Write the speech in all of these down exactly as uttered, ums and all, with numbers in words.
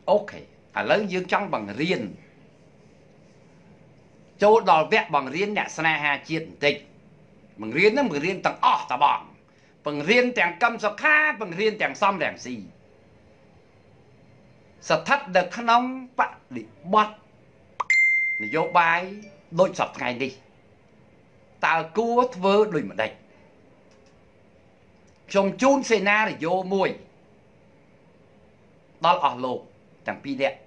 អូខេឥឡូវយើងចង់បង្រៀនចូលដល់វគ្គបង្រៀនអ្នកស្នេហាជាតិបន្តិចបង្រៀនហ្នឹងបង្រៀនទាំងអស់តាបងបង្រៀនទាំងកម្មសុខាបង្រៀនទាំងសំរងស៊ីស្ថិតនៅក្នុងបរិបទនយោបាយដូចសពថ្ងៃនេះតើគួរធ្វើដូចម្ដេចខ្ញុំជូនសេណារីយ៉ូមួយដល់អស់លោកទាំងពីរនាក់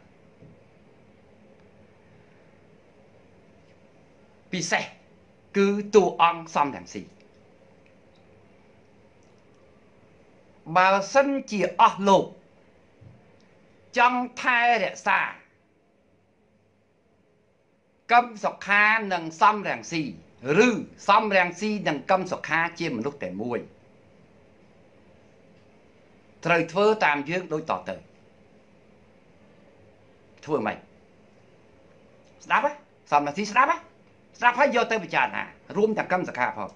ពិសេសគឺតួអង្គសំរងស៊ីបើសិនជាអស់លោកចង់ថែរក្សាកម្មសុខានិងសំរងស៊ីឬសំរងស៊ីនិងកម្មសុខាជាមនុស្សតែមួយត្រូវធ្វើតាមយើងដូចតទៅធ្វើម៉េចស្ដាប់ហ៎សំរងស៊ីស្ដាប់ហ៎ស្ដាប់ហើយយកទៅពិចារណារួមទាំងកម្មសុខាផង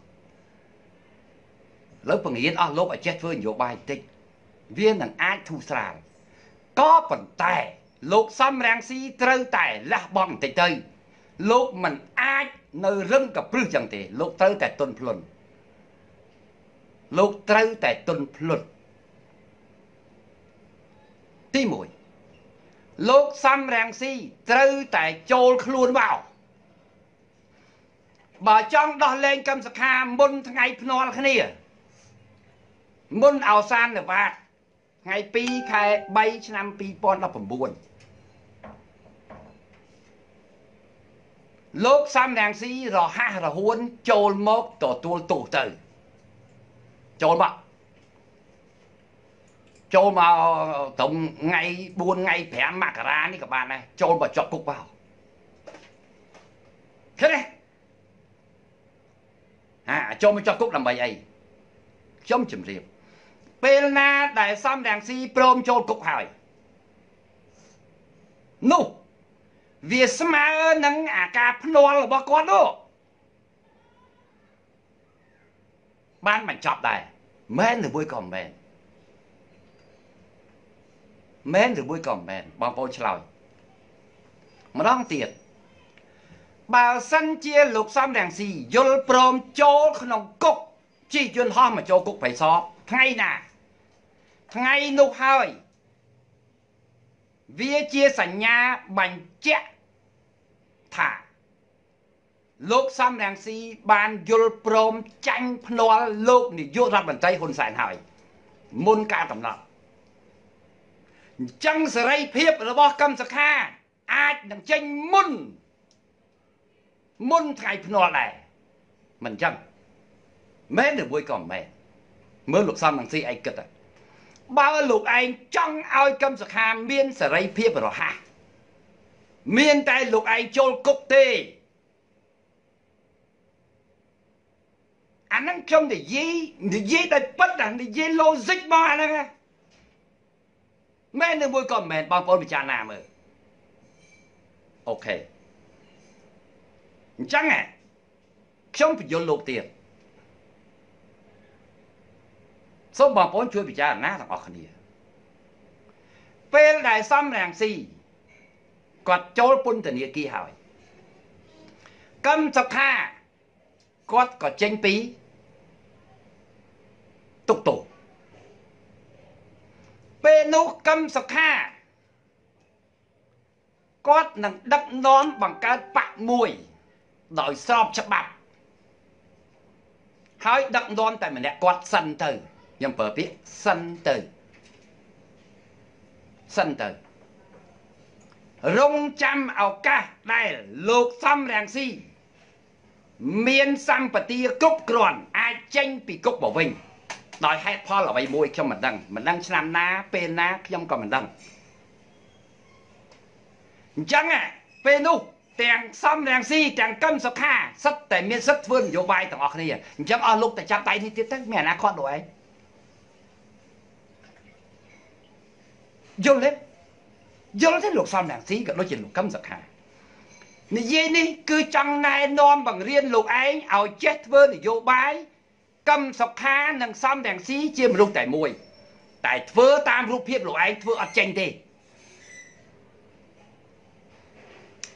លើបង្រៀនអស់លោកឲ្យចេះធ្វើនយោបាយបន្តិចវានឹងអាចធូរស្រាលក៏ប៉ុន្តែលោកសំរងស៊ីត្រូវតែលះបង់បន្តិចទៅលោកមិនអាចនៅរឹងកព្រឹសចឹងទេលោកត្រូវតែទន់ភ្លន់លោកត្រូវតែទន់ភ្លន់ទីមួយលោកសំរងស៊ីត្រូវតែចូលខ្លួនមកបើចង់ដោះលែងកម្មសុខាមុនថ្ងៃភ្នាល់គ្នាមុនអវសាននិវាសថ្ងៃពីរខែបីឆ្នាំពីរពាន់ដប់ប្រាំបួនលោកសំរងស៊ីរហ័សរហួនចូលមកទទួលទោសទៅចូលមកចូលមកត្រឹមថ្ងៃបួនថ្ងៃប្រាំមករានេះក៏បានដែរចូលមកជាប់គុកមកឃើញទេអាចូលមកជាប់គុកដើម្បីអីខ្ញុំជម្រាបពេលណាដែលសំរងស៊ីព្រមចូលគុកហើយនោះវាស្មើនឹងអាការភ្នាល់របស់គាត់នោះបានបញ្ចប់ដែរមែនឬមួយក៏មិនមែនមែនឬមួយក៏មិនមែនបងប្អូនឆ្លើយម្ដងទៀតបើសិនជាលោកសំរងស៊ីយល់ព្រមចូលក្នុងគុកជិះយន្តហោះមកចូលគុកបៃសបថ្ងៃណាថ្ងៃនោះហើយវាជាសញ្ញាបញ្ជាក់ថាលោកសំរងស៊ីបានយល់ព្រមចាញ់ភ្នាល់លោកនាយករដ្ឋមន្ត្រីហ៊ុនសែនហើយមុនការកំណត់អញ្ចឹងសេរីភាពរបស់កម្មសុខាអាចនឹងចេញមុនមុនថ្ងៃភ្នាល់ដែរមិនអញ្ចឹងមែនឬមួយក៏មិនមែនមើលលោកសំរងស៊ីឯងគិតទៅបើលោកឯងចង់ឲ្យកម្មសុខាមានសេរីភាពរហ័សមានតែលោកឯងចូលគុកទេអាហ្នឹងខ្ញុំនិយាយនិយាយដោយពិតនិយាយ logic មកអាហ្នឹងមែនឬមួយក៏មិនមែនបងប្អូនពិចារណាមើលអូខេអញ្ចឹងខ្ញុំបញ្យល់លោកទៀតសូមបងប្អូនជួយពិចារណាទាំងអស់គ្នាពេលដែលសំរងស៊ីគាត់ចូលពន្ធនាគារហើយកម្មសុខាគាត់ក៏ចេញពីទុកទោសពេលនោះកម្មសុខាគាត់នឹងដឹកនាំបង្កើតបកមួយដោយស្របច្បាប់ហើយដឹកនាំតែម្នាក់គាត់សិនទៅខ្ញុំប្រើពាក្យសិនទៅសិនទៅរងចាំឱកាសដែលលោកសំរងស៊ីមានសម្បទាគ្រប់គ្រាន់អាចចេញពីគុកមកវិញដោយហេតុផលអ្វីមួយខ្ញុំមិនដឹងមិនដឹងឆ្នាំណាពេលណាខ្ញុំក៏មិនដឹងអញ្ចឹងពេលនោះទាំងសំរងស៊ីទាំងកម្មសុខាសិតតែមានសិទ្ធិធ្វើនយោបាយទាំងអស់គ្នាអញ្ចឹងអស់លោកតែចាប់ដៃនេះទៀតទៅមានអនាគតលោកឯងយល់ទេយល់ទេលោកសំរងស៊ីក៏ដូចជាលោកកម្មសុខានិយាយនេះគឺចង់ណែនាំបង្រៀនលោកឯងឲ្យចេះធ្វើនយោបាយកម្មសុខានិងសំរងស៊ីជាមនុស្សតែមួយតែធ្វើតាមរូបភាពលោកឯងធ្វើអត់ចេញទេ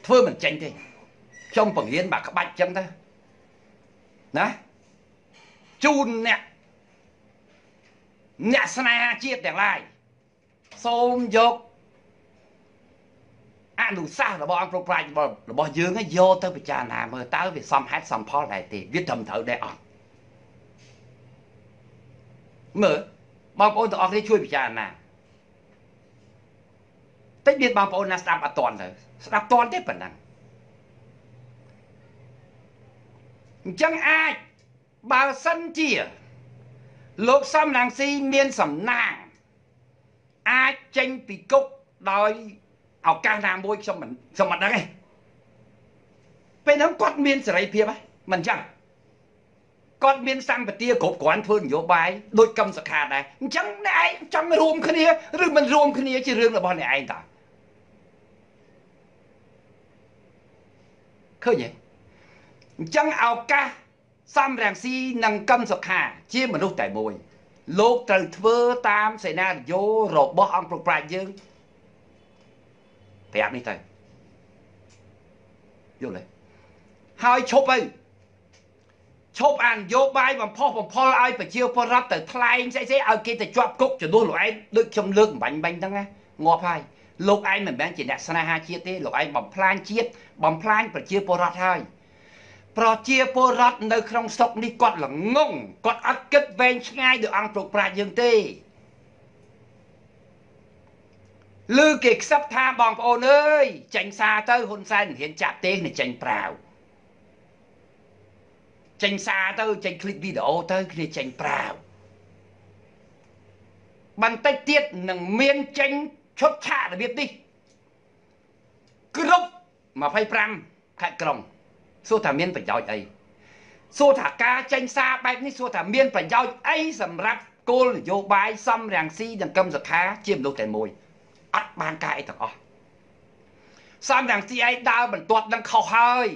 ធ្វើមិនចេញទេខ្ញុំបង្រៀនបាក់ក្បាច់ចឹងទៅណាជូនអ្នកអ្នកស្នេហាជាតិទាំងឡាយសូមយកអនុសាសន៍របស់អង្គប្រប្រាជ្ញរបស់យើងយកទៅពិចារណាមើលតើវាសមហេតុសមផលដែរទេវាត្រឹមត្រូវដែរអត់មើលបងប្អូនទាំងអស់គ្នាជួយពិចារណាតិចមានបងប្អូនណាស្ដាប់អត់ទាន់ទៅស្ដាប់ទាន់ទេប៉ុណ្ណឹងអញ្ចឹងអាចបើសិនជាលោកសំរងស៊ីមានសំណាងអាចចេញពីគុកដោយឱកាសណាមួយខ្ញុំមិនខ្ញុំមិនដឹងទេពេលហ្នឹងគាត់មានសេរីភាពហ៎មិនអញ្ចឹងគាត់មានសម្បទាគ្រប់គ្រាន់ធ្វើនយោបាយដូចកឹមសុខាដែរអញ្ចឹងអ្នកឯងចង់រួមគ្នាឬមិនរួមគ្នាជារឿងរបស់អ្នកឯងតើឃើញទេអញ្ចឹងឱកាសសំរងស៊ីនិងកឹមសុខាជាមនុស្សតែមួយលោកត្រូវធ្វើតាមសេណារីយ៉ូរបស់អង្គប្រប្រាជ្ញយើងប្រាប់នេះទៅយល់ទេហើយឈប់ទៅឈប់អានយោបាយបំផុសបំផុលឲ្យប្រជាពលរដ្ឋទៅថ្លែងស្អីស្អីឲ្យគេទៅជាប់គុកជំនួសលោកឯងដូចខ្ញុំលើកបំបញ្ញបាញ់ហ្នឹងណាងាប់ហើយលោកឯងមិនមែនជាអ្នកស្នេហាជាតិទេលោកឯងបំផ្លាញជាតិបំផ្លាញប្រជាពលរដ្ឋហើយប្រជាពលរដ្ឋនៅក្នុងស្រុកនេះគាត់ល្ងងគាត់អត់គិតវែងឆ្ងាយដោយអង្គប្រប្រាជ្ញយើងទេឮគេខ្សឹបថាបងប្អូនអើយចេញសារទៅហ៊ុនសែនមិនហ៊ានចាប់ទេនឹងចេញប្រាវចេញសារទៅចេញคลิปវីដេអូទៅគ្នាចេញប្រាវបន្តិចទៀតនឹងមានចេញឈុតឆាករបៀបនេះគ្រប់ยี่สิบห้าខេត្តក្រុងសួរថាមានប្រយោជន៍អីសួរថាការចេញសារបែបនេះសួរថាមានប្រយោជន៍អីសម្រាប់គោលនយោបាយសំរងស៊ីនិងកឹមសុខាជាមនុស្សតែមួយអត់បានការអីទាំងអស់សំរងស៊ីឯងដើរបន្ទាត់នឹងខុសហើយ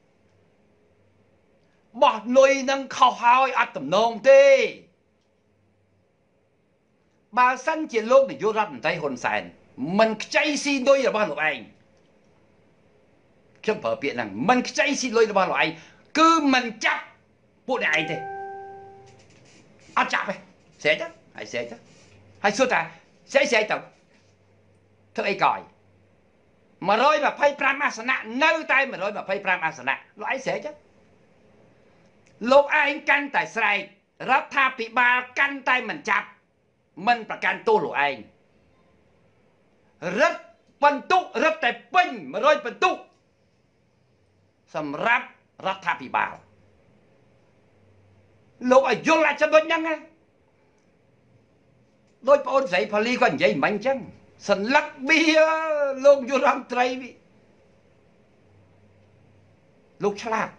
បោះលុយនឹងខុសហើយអត់ទំនងទេបើសិនជាលោកនាយករដ្ឋមន្ត្រីហ៊ុនសែនមិនខ្ចីស៊ីលុយរបស់លោកឯងខ្ញុំប្រើពាក្យហ្នឹងមិនខ្ចីស៊ីលុយរបស់លោកឯងគឺមិនចាប់ពួកអ្នកឯងទេអត់ចាប់ទេស្រែកទៅហើយស្រែកទៅហើយសួរថាស្រែកស្រែកទៅធ្វើអីក៏យmột trăm hai mươi lămអាសនៈនៅតែmột trăm hai mươi lămអាសនៈលោកឯងស្រែកទៅលោកឯងកាន់តែស្រែករដ្ឋាភិបាលកាន់តែមិនចាប់មិនប្រកាន់ទោសលោកឯងរឹតបន្ទុករឹតតែពេញmột trămបន្ទុកសម្រាប់រដ្ឋាភិបាលលោកឲ្យយល់អាចចំណុចហ្នឹងណាដោយបងអូនស្រីផលីគាត់និយាយមិនអញ្ចឹងសន្លឹកបៀលោកយុរដ្ឋមន្ត្រីលោកឆ្លាត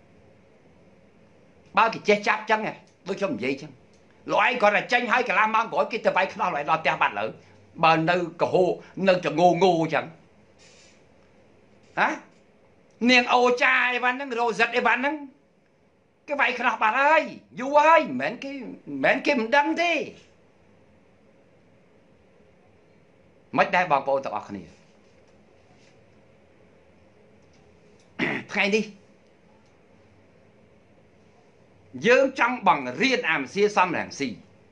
បើគេចេះចាប់ចឹងដូចខ្ញុំនិយាយចឹងលោកឯងគាត់តែចេញហើយកន្លះម៉ោងក្រោយគេទៅវាយខ្នោះលោកឯងដល់ផ្ទះបាត់លើបើនៅកហោនៅចងោងោចឹងហ៎នាងអូចាអីវ៉ាន់ហ្នឹងរ៉ូសិតអីវ៉ាន់ហ្នឹងគេវាយខ្នោះបាត់ហើយយូរហើយមិនមែនគេមិនមែនគេមិនដឹងទេមិនដែរបងប្អូនទាំងអស់គ្នាថ្ងៃនេះយើងចង់បង្រៀនអាមសៀសំរងស៊ី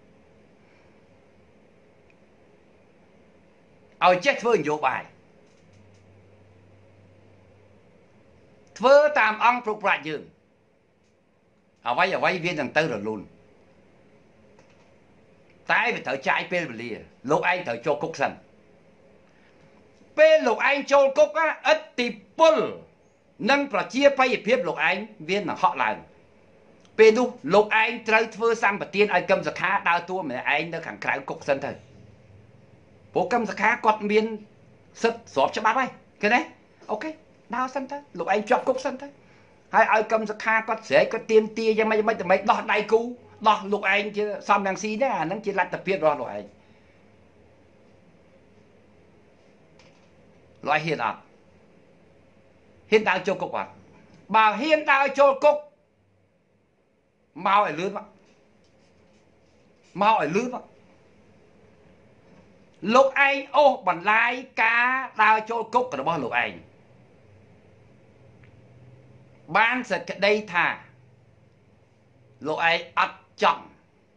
ឲ្យចេះធ្វើនយោបាយធ្វើតាមអង្គប្រប្រាជ្ញយើងអ្វីអ្វីវានឹងទៅរលូនតែវាត្រូវចាយពេលវេលាលោកឯងត្រូវចូលគុកសិនពេលលោកឯងចូលគុកឥទ្ធិពលនិងប្រជាប្រិយភាពលោកឯងវានឹងហក់ឡើងពេលនោះលោកឯងត្រូវធ្វើសម្បទានឲ្យកឹមសុខាដើរតួម្នាក់ឯងនៅខាងក្រៅគុកសិនទៅព្រោះកឹមសុខាគាត់មានសិទ្ធិស្របច្បាប់ហើយឃើញទេអូខេដើរសិនទៅលោកឯងជាប់គុកសិនទៅហើយឲ្យកឹមសុខាគាត់ស្រែកគាត់ទៀមទាយ៉ាងម៉េចមិនដើម្បីដោះដៃគូដោះលោកឯងជាសំរងស៊ីទេអាហ្នឹងជាលទ្ធភាពរបស់លោកឯងលោកឯងហ៊ានអត់ហ៊ានដើរចូលគុកអត់បើហ៊ានដើរចូលគុកមកឲ្យលឿនមកឲ្យលឿនលោកឯងអូសបន្លាយការដើរចូលគុករបស់លោកឯង ban sẽ cái đây thà lộ ai ắt chồng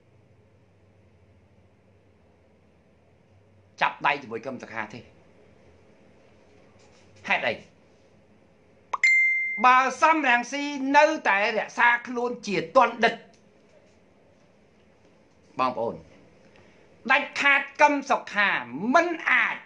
chập tay với cầm sạc hà thế hết đây bà xăm ràng si nơi tại rẽ xa luôn chỉ toàn địch bong ổn đánh khát cầm sọc hà mân ải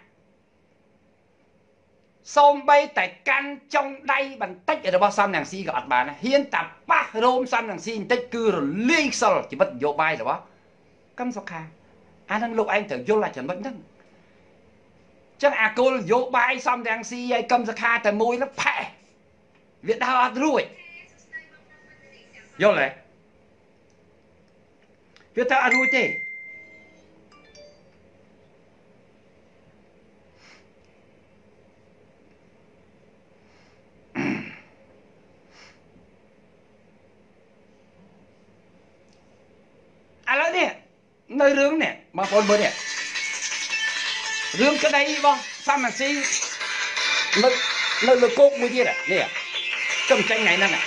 xôm bay tại căn trong đây bằng tích ở đó bao xăm ràng si gọt bà này hiên tạp bác rôm xăm ràng si tích cư rồi liên sơ chỉ bất vô bay rồi đó cầm sọc hà anh đang lúc anh thử vô lại chẳng bất nâng chắc à cô vô bay xăm ràng si ai cầm sọc hà tại môi nó phẹ việc đau ạt ruồi vô lại việc đau ạt ruồi thế à lấy nè nơi rướng nè mà con bữa nè rướng cái đây bông sao mà si nơi nơi nơi cốt mới kia nè nè cầm tranh này nè nè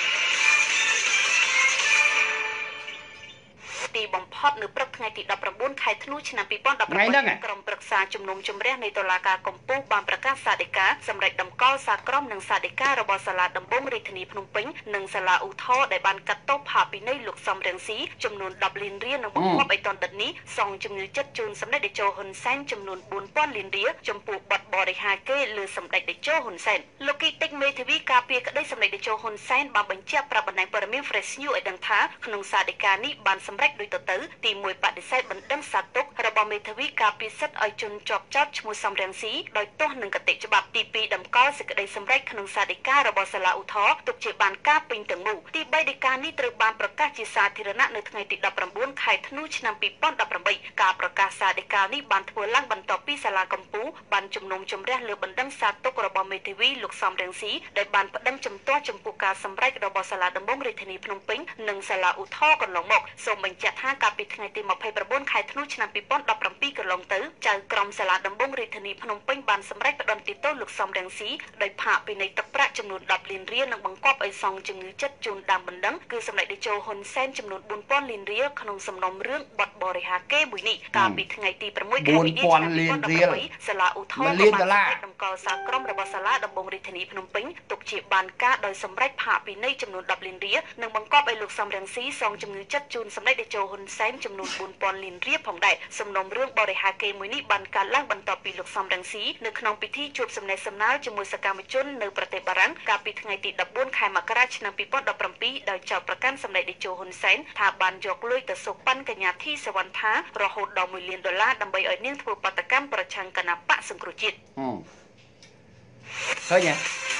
ទីបំផុតនៅព្រឹកថ្ងៃទី ដប់ប្រាំបួន ខែធ្នូ ឆ្នាំ ពីរពាន់ដប់ប្រាំបី ក្រុមប្រឹក្សាជំនុំជម្រះនៃតុលាការកំពូលបានប្រកាសសាលដីកាសម្រេចដំកល់សាលក្រមនិងសាលដីការបស់សាលាដំបងរាជធានីភ្នំពេញនិងសាលាឧទ្ធរដែលបានកាត់ទោសផាកពិន័យលោកសំរងស៊ីចំនួន ដប់លានរៀលនិងបង្គាប់ឲ្យទណ្ឌិតនេះសងជំងឺចិត្តជូនសម្ដេចតេជោហ៊ុនសែនចំនួន បួនពាន់លានរៀលចំពោះបទបរិហាគេលើសម្ដេចតេជោហ៊ុនសែនលោកគីតិចមេធាវីការពារក្តីសម្ដេចតេជោហ៊ុនសែនបានបញ្ជាក់ប្រាប់បណ្ដាញព័ត៌មាន Fresh News ឲ្យដឹងថាក្នុងសាលដីកានេះបានសម្រេចដោយទៅទៅទីមួយបដិសេធបណ្ដឹងសាទុករបស់មេធាវីការពារសិទ្ធិឲ្យជនជាប់ចោទឈ្មោះសំរងស៊ីដោយទោសនឹងគតិច្បាប់ទីពីរតម្កល់សេចក្តីសម្រេចក្នុងសាលដីការបស់សាលាឧទ្ធរទុកជាបានការពេញទាំងមូលទីបីដីកានេះត្រូវបានប្រកាសជាសាធារណៈនៅថ្ងៃទី ដប់ប្រាំបួន ខែធ្នូ ឆ្នាំ ពីរពាន់ដប់ប្រាំបី ការប្រកាសសាលដីកានេះបានធ្វើឡើងបន្ទាប់ពីសាលាកំពូលបានជំនុំជម្រះលើបណ្ដឹងសាទុករបស់មេធាវីលោកសំរងស៊ីដែលបានប្តឹងជំទាស់ចំពោះការសម្រេចរបស់សាលាដំបងរាជធានីភ្នំពេញនិងសាលាឧទ្ធរកន្លងមកសូមបញ្ជាក់ថាកាលពីថ្ងៃទី ម្ភៃប្រាំបួន ខែធ្នូ ឆ្នាំ ពីរពាន់ដប់ប្រាំពីរ កន្លងទៅចៅក្រមសាលាដំបងរាជធានីភ្នំពេញបានសម្រេចផ្តន្ទាទោសលោកសំរងស៊ីដោយផាកពិន័យទឹកប្រាក់ចំនួន ដប់លានរៀលនិងបង្គាប់ឲ្យសងជំងឺចិត្តជូនដើមបណ្ដឹងគឺសម្ដេចតេជោហ៊ុនសែនចំនួន បួនពាន់លានរៀលក្នុងសំណុំរឿងបទបរិហាគេមួយនេះកាលពីថ្ងៃទី ប្រាំមួយ ខែមីនា ឆ្នាំ ពីរពាន់ដប់ប្រាំបី សាលាឧទ្ធរបានសម្រេចតម្កល់សាលក្រមរបស់សាលាដំបងរាជធានីភ្នំពេញទុកជាបានការដោយសម្រេចផាកពិន័យចំនួន ដប់លានរៀលនិងបង្គាប់ឲ្យលោកសំរងស៊ីសងជំងឺចិត្តជូនសម្ដេចតេជោហ៊ុនសែនចំនួន បួនពាន់លានរៀលផងដែរសំណុំរឿងបរិហាគេមួយនេះបានកើតឡើងបន្ទាប់ពីលោកសំរងស៊ីនៅក្នុងពិធីជួបសំណេះសំណាលជាមួយសកម្មជននៅប្រទេសបារាំងកាលពីថ្ងៃទី ដប់បួន ខែមករា ឆ្នាំ ពីរពាន់ដប់ប្រាំពីរ ដោយចោទប្រកាន់សម្ដេចតេជោហ៊ុនសែនថាបានយកលុយទៅសុកប៉ាន់កញ្ញាធីសវណ្ណថារហូតដល់មួយលានដុល្លារដើម្បីឲ្យនាងធ្វើបាតកម្មប្រឆាំងគណបកសង្គ្រោះជាតិឃើញទេ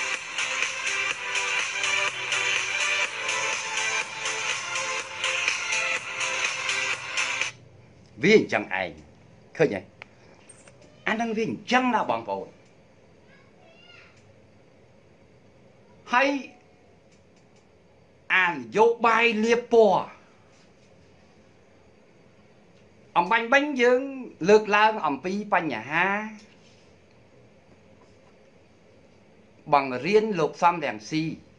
វាអញ្ចឹងឯងឃើញទេអានឹងវាអញ្ចឹងណាបងប្អូនហើយអានយោបាយលៀបពណ៌អំបញ្ញបាញ់យើងលើកឡើងអំពីបញ្ហាបង្រៀនលោកសំរងស៊ី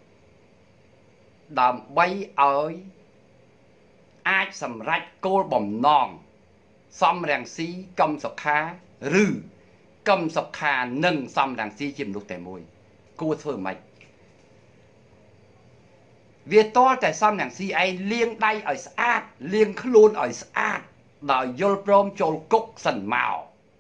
ដើម្បីឲ្យអាចសម្រេចគោលបំណងសំរងស៊ីកឹមសុខាឬកឹមសុខានិងសំរងស៊ីជាមនុស្សតែមួយគួរធ្វើម៉េចវាតលតែសំរងស៊ីឯងលាងដៃឲ្យស្អាតលាងខ្លួនឲ្យស្អាតដោយយល់ព្រមចូលគុកសិនមក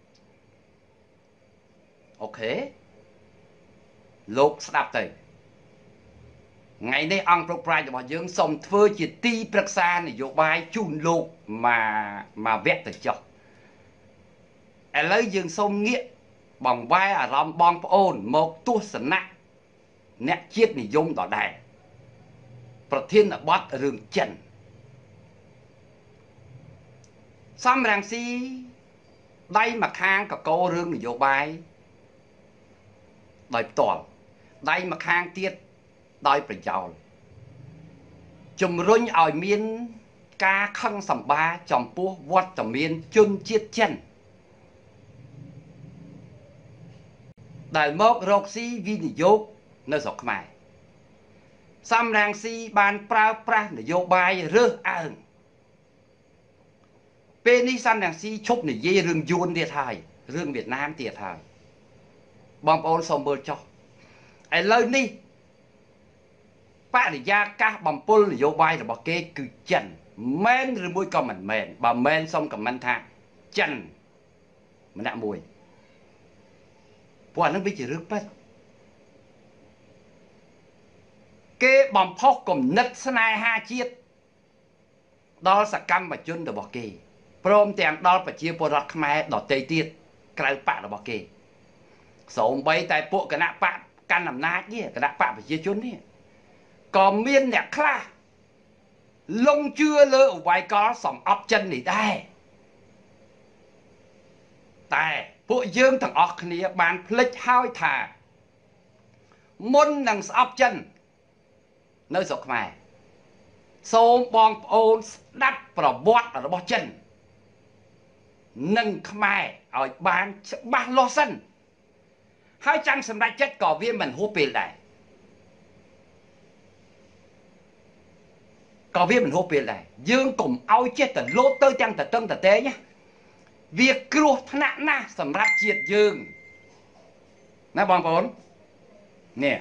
អូខេលោកស្ដាប់ទៅថ្ងៃនេះអង្គប្រឹកប្រាជ្ញរបស់យើងសូមធ្វើជាទីប្រឹក្សានយោបាយជូនលោកមកមកវគ្គទៅចុះឥឡូវយើងសូមងាកបង្វែរអារម្មណ៍បងប្អូនមកទស្សនៈអ្នកជាតិនិយមដដែលប្រធានបទរឿងចិនសំរងស៊ីដៃមកខាងកកោរឿងនយោបាយដោយផ្ទាល់ដៃមកខាងទៀតដោយប្រយោលជំរុញឲ្យមានការខឹងសម្បាចំពោះវត្តមានជនជាតិចិនដែលមករកស៊ីវិនិយោគនៅស្រុកខ្មែរសំរងស៊ីបានប្រើប្រាស់នយោបាយរើសអើងពេលនេះសំរងស៊ីឈប់និយាយរឿងយួនទៀតហើយរឿងវៀតណាមទៀតហើយបងប្អូនសូមមើលចុះឥឡូវនេះបរិយាកាសបំពល់នយោបាយរបស់គេគឺចិនមែនឬមួយក៏មិនមែនបើមែនសូមខមមិនថាចិនម្នាក់មួយព្រោះអានឹងវាជារឿងពិតគេបំផុសគំនិតស្នេហាជាតិដល់សកម្មជនរបស់គេព្រមទាំងដល់ប្រជាពលរដ្ឋខ្មែរដទៃទៀតក្រៅបករបស់គេសូម្បីតែពួកគណៈបកកាន់អំណាចនេះគណៈបកប្រជាជននេះក៏មានអ្នកខ្លះលងជឿលើអវ័យកលសំអប់ចិននេះដែរតែពួកយើងទាំងអស់គ្នាបានភ្លេចហើយថាមុននឹងស្អប់ចិននៅស្រុកខ្មែរសូមបងប្អូនស្ដាប់ប្រវត្តិរបស់ចិននិងខ្មែរឲ្យបានច្បាស់លាស់សិនហើយចាំសម្រេចចិត្តក៏វាមិនហួសពេលដែរក៏វាមិនហួសពេលដែរយើងកុំឲ្យចេះតែលោតទៅទាំងតតឹងតតែងណាវាគ្រោះថ្នាក់ណាស់សម្រាប់ជាតិយើងណាបងប្អូននេះ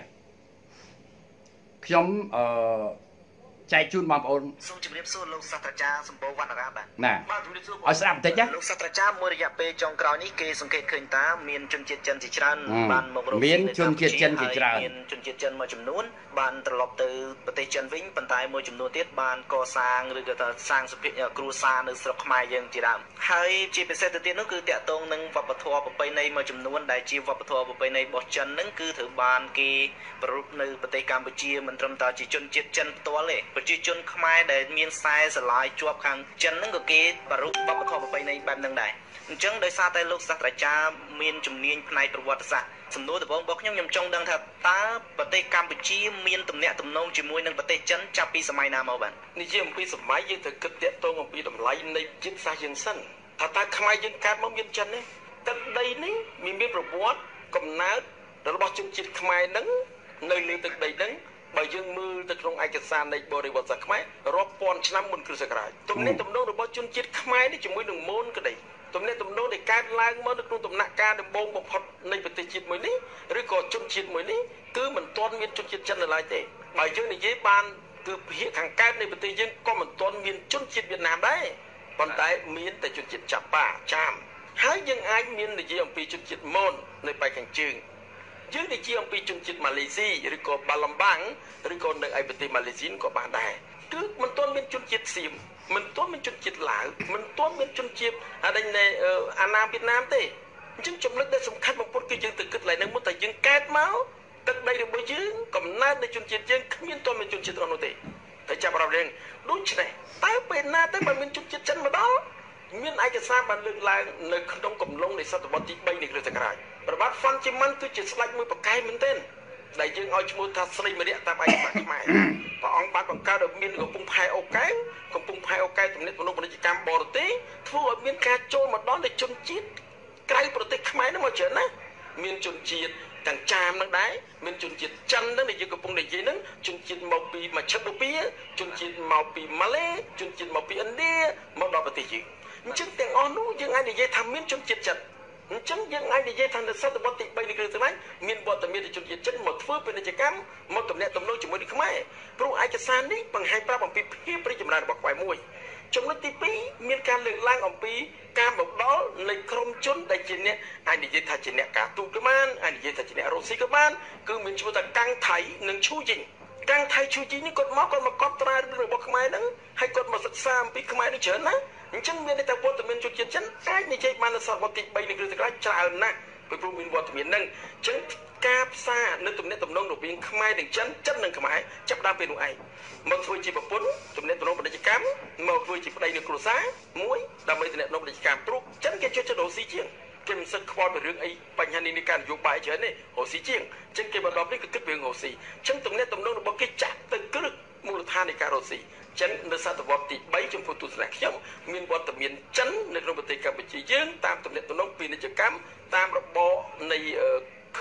ខ្ញុំអឺចែកជូនបងប្អូនសូមជម្រាបសួរលោកសាស្ត្រាចារ្យសម្បូរវណ្ណរាបាទណាបាទជម្រាបសួរឲ្យស្ដាប់បន្តិចណាលោកសាស្ត្រាចារ្យមួយរយៈពេលចុងក្រោយនេះគេសង្កេតឃើញថាមានជនជាតិចិនជាច្រើនបានមករកមានជនជាតិចិនជាច្រើនមានជនជាតិចិនមួយចំនួនបានត្រឡប់ទៅប្រទេសចិនវិញប៉ុន្តែមួយចំនួនទៀតបានកសាងឬក៏ថាសាងសុភគ្រួសារនៅស្រុកខ្មែរយើងជាដើមហើយជាពិសេសទៅទៀតនោះគឺតាក់ទងនឹងវប្បធម៌ប្រពៃណីមួយចំនួនដែលជាវប្បធម៌ប្រពៃណីរបស់ចិនហ្នឹងគឺត្រូវបានគេប្ររពនៅប្រទេសកម្ពុជាមិនត្រឹមតែជាជនជាតិចិនផ្ទាល់ទេប្រជាជនខ្មែរដែលមានខ្សែស្រឡាយជាប់ខាងចិនហ្នឹងក៏គេប្ររពវប្បធម៌ប្រពៃណីបែបហ្នឹងដែរអញ្ចឹងដោយសារតែលោកសាស្ត្រាចារ្យមានជំនាញផ្នែកប្រវត្តិសាស្ត្រសំណួរដំបូងរបស់ខ្ញុំខ្ញុំចង់ដឹងថាតើប្រទេសកម្ពុជាមានទំនាក់ទំនងជាមួយនឹងប្រទេសចិនចាប់ពីសម័យណាមកបាទនិយាយអំពីសម័យយើងត្រូវគិតតាក់ទងអំពីតម្លៃនៃជាតិសាសន៍យើងសិនថាតើខ្មែរយើងកើតមកមានចិនទេទឹកដីនេះមានមានប្រវត្តិកំណើតរបស់ជនជាតិខ្មែរហ្នឹងនៅលើទឹកដីហ្នឹងបើយើងមើលទៅក្នុងឯកសារនៃបរិវត្តសាសន៍ខ្មែររាប់ពាន់ឆ្នាំមុនគ្រិស្តសករាជទំនាក់ទំនងរបស់ជនជាតិខ្មែរនេះជាមួយនឹងមូនក្តីទំនាក់ទំនងដែលកើតឡើងមកនៅក្នុងដំណាក់កាលដំបូងបំផុតនៃប្រទេសជាតិមួយនេះឬក៏ជនជាតិមួយនេះគឺមិនទាន់មានជនជាតិចិននៅឡើយទេបើយើងនិយាយបានគឺភាគខាងកើតនៃប្រទេសយើងក៏មិនទាន់មានជនជាតិវៀតណាមដែរប៉ុន្តែមានតែជនជាតិចាប៉ាចាមហើយយើងអាចមាននិយាយអំពីជនជាតិមូននៅប៉ែកខាងជើងយើងនិយាយអំពីជនជាតិម៉ាឡេស៊ីឬក៏បាឡំបាំងឬក៏នៅឯប្រទេសម៉ាឡេស៊ីក៏បានដែរគឺមិនទាន់មានជនជាតិសៀមមិនទាន់មានជនជាតិឡាវមិនទាន់មានជនជាតិអាដេញនៃអាណាវៀតណាមទេអញ្ចឹងចំណុចដែលសំខាន់បំផុតគឺយើងទៅគិតឡើងនឹងមុនតែយើងកើតមកទឹកដីរបស់យើងកំណើតនៃជនជាតិយើងគ្មានទាន់មានជនជាតិនោះទេតែចាប់អារម្មណ៍រឿងដូច្នេះតើពេលណាទៅបើមានជនជាតិចិនមកដល់មានឯកសារបានលើកឡើងនៅក្នុងកំឡុងនៃសតវត្សទី3នៃគ្រិស្តសករាជប្រវត្តិហ្វាន់ជីម៉ាន់គឺជាស្ដេចមួយប្រកែកមែនទែនដែលយើងឲ្យឈ្មោះថាស្រីមរៈតាមឯកសារខ្មែរព្រះអង្គបានបង្កើតឲ្យមានកំពង់ផែអូកែវកំពង់ផែអូកែវទំនាក់ទំនងពាណិជ្ជកម្មបរទេសធ្វើឲ្យមានការចូលមកដល់នៃជនជាតិក្រៅប្រទេសខ្មែរនោះមកច្រើនណាស់មានជនជាតិទាំងចាមនឹងដែរមានជនជាតិចិននឹងដែលយើងកំពុងនិយាយនឹងជនជាតិមកពីមជ្ឈិមបូព៌ាជនជាតិមកពីម៉ាឡេជនជាតិមកពីឥណ្ឌាមកដល់ប្រទេសយើងអញ្ចឹងទាំងអស់នោះយើងអាចនិយាយថាមានជនជាតិចិនអញ្ចឹងយើងអាចនិយាយថានៅសតវត្សទី3នៃគ្រិស្តសករាជមានវត្តមានជនជាតិចិនមកធ្វើពាណិជ្ជកម្មមកទំនាក់ទំនងជាមួយនឹងខ្មែរព្រោះឯកសារនេះបង្ហាញប្រាប់អំពីភាពរីកចម្រើនរបស់ខ្មែរមួយចំណុចទី2មានការលើកឡើងអំពីការមកដល់នៃក្រុមជនដែលជាអ្នកអាចនិយាយថាជាអ្នកការទូតក៏បានអាចនិយាយថាជាអ្នករុស្ស៊ីក៏បានគឺមានឈ្មោះថាកាំងថៃនិងឈូជីងកាំងថៃឈូជីងនេះគាត់មកគាត់មកកត់ត្រារឿងរបស់ខ្មែរហ្នឹងហើយគាត់មកសិក្សាអំពីខ្មែរនេះច្រើនណាអញ្ចឹងមានតែវត្តមានជនជាតិចិនអាចនិយាយបាននៅសតវត្សទី3នៃគ្រិស្តសករាជច្រើនណាស់ពីព្រោះមានវត្តមានហ្នឹងអញ្ចឹងការផ្សារនៅទំនាក់ទំនងរវាងខ្មែរនិងចិនចិននិងខ្មែរចាប់ដើមពេលនោះឯងមកធ្វើជាប្រពន្ធទំនាក់ទំនងពាណិជ្ជកម្មមកធ្វើជាប្តីនៅគ្រួសារមួយដើម្បីទំនាក់ទំនងពាណិជ្ជកម្មព្រោះចិនគេជួយចិត្តរស់ស៊ីជាងគេមិនសឹកខ្វល់ពីរឿងអីបញ្ហានេះនៃការនយោបាយច្រើនទេរស់ស៊ីជាងអញ្ចឹងគេបន្តនេះគឺគិតពីរឿងរស់ស៊ីអញ្ចឹងទំនាក់ទំនងរបស់គេចាក់ទៅគ្រឹះមូលដ្ឋាននៃការរស់ស៊ីចិននៅសតវត្សទី3ចំពោះទស្សនៈខ្ញុំមានវត្តមានចិននៅក្នុងប្រទេសកម្ពុជាយើងតាមទំនាក់ទំនងពាណិជ្ជកម្មតាមរបបនៃខ